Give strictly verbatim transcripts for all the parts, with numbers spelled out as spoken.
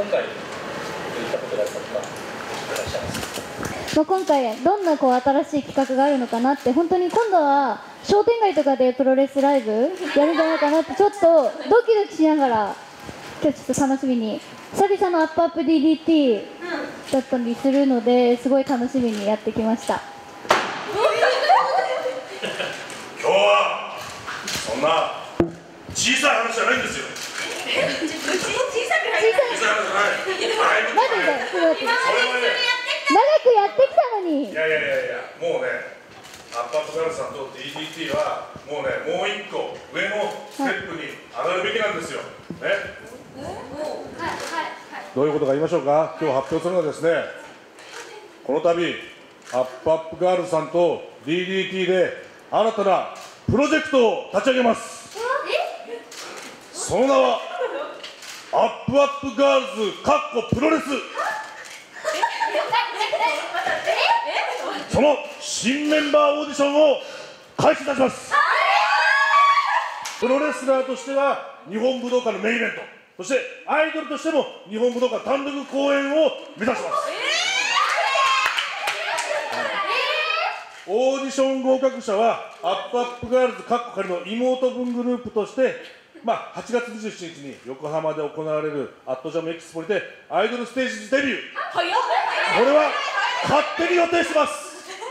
今回どういったことだったのかいらっしゃいます。 まあ、今回どんなこう新しい企画があるのかなって、本当に今度は商店街とかでプロレスライブやるんじゃないかなってちょっとドキドキしながら今日ちょっと楽しみに、久々のアップアップ ディーディーティー だったりするのですごい楽しみにやってきました。 今日はそんな小さい話じゃないんですよ。小さい話じゃない。 マジでそれはね、長くやってきたのに。 いやいやいやいや、もうね、アップアップガールズさんと ディーディーティー はもうね、もう一個上のステップに上がるべきなんですよ。ね。どういうことか言いましょうか。今日発表するのはですね、この度アップアップガールズさんと ディーディーティー で新たなプロジェクトを立ち上げます。その名はアップアップガールズかっこプロレス。その新メンバーオーディションを開始いたします。プロレスラーとしては日本武道館のメインイベント、そしてアイドルとしても日本武道館単独公演を目指します。オーディション合格者はアップアップガールズかっこ仮の妹分グループとして、まあ、はちがつにじゅうしちにちに横浜で行われるアットジャムエキスポにてアイドルステージデビュー、これは勝手に予定してます。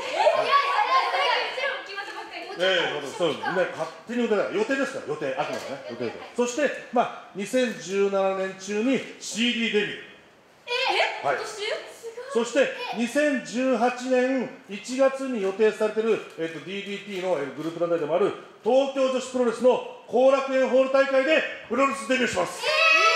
ええ、そうですね、勝手に予定だ、予定ですから、予定、あくまでね、予定で。そして、まあ、にせんじゅうななねん中に シーディー デビュー。え、はい。そして、にせんじゅうはちねんいちがつに予定されている、えっと、ディーディーティー のグループ団体でもある東京女子プロレスの後楽園ホール大会でプロレスデビューします。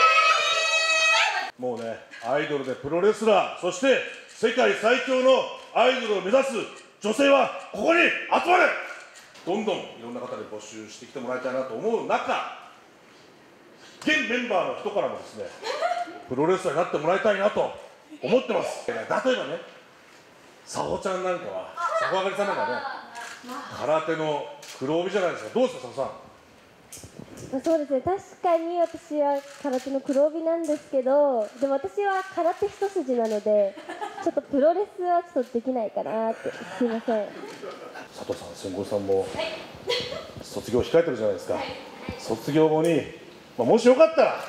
もうね、アイドルでプロレスラー、そして世界最強のアイドルを目指す女性はここに集まれ。どんどんいろんな方で募集してきてもらいたいなと思う中、現メンバーの人からもですね、プロレスラーになってもらいたいなと思ってます。例えばね、さほちゃんなんかは、さほあかりさんなんかね、空手の黒帯じゃないですか。どうですか、さほさん。 そうですね、確かに私は空手の黒帯なんですけど、でも私は空手一筋なので、ちょっとプロレスはちょっとできないかなって、すいません。 佐藤さん、千五さんも卒業控えてるじゃないですか。卒業後に、まあ、もしよかったら、も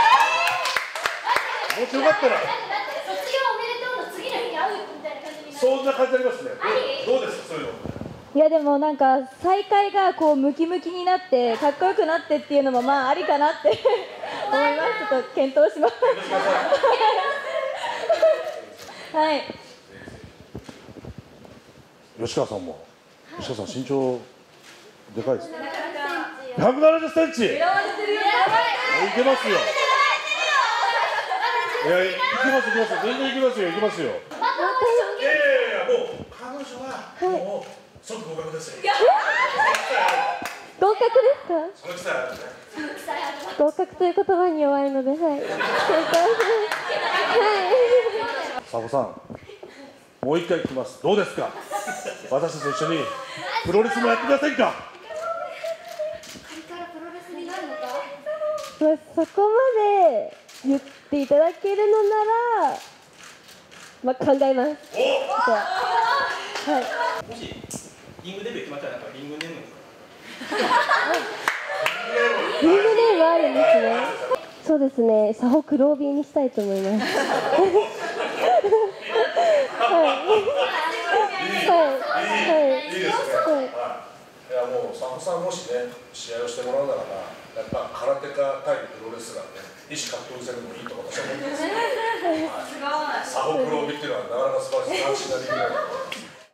しよかったら、 卒業おめでとうの次の日に会うみたいな感じになる。 そんな感じありますね。どうですか、そういうの。 いやでもなんか再会がこうムキムキになってかっこよくなってっていうのもまあありかなって思います。ちょっと検討します。はい。 吉川さんも、吉川さん身長でかいですね。ひゃくななじゅっセンチ。いけますよ。いや、いけますいけますよ。全然いけますよいけますよ。いやいやいや、もう彼女はもう即合格ですよ。 合格ですか？ その期待あるね。 合格という言葉に弱いので、はい。はい。 佐保さん、もう一回聞きます。どうですか？私たちと一緒にプロレスもやってくださいか？ まあ、そこまで言っていただけるのなら、まあ、考えます。はい。 もしリングデビュー決まったらなんかリングネームリングネームあるんですね。そうですね。佐保黒帯にしたいと思います。はいいいですね。いやもう佐保さんもしね試合をしてもらうならばやっぱ空手家対プロレスラーね異種格闘技戦でもいいと私は思ってます。佐保黒帯っていうのはなかなか素晴らしい斬新なリングだと思います。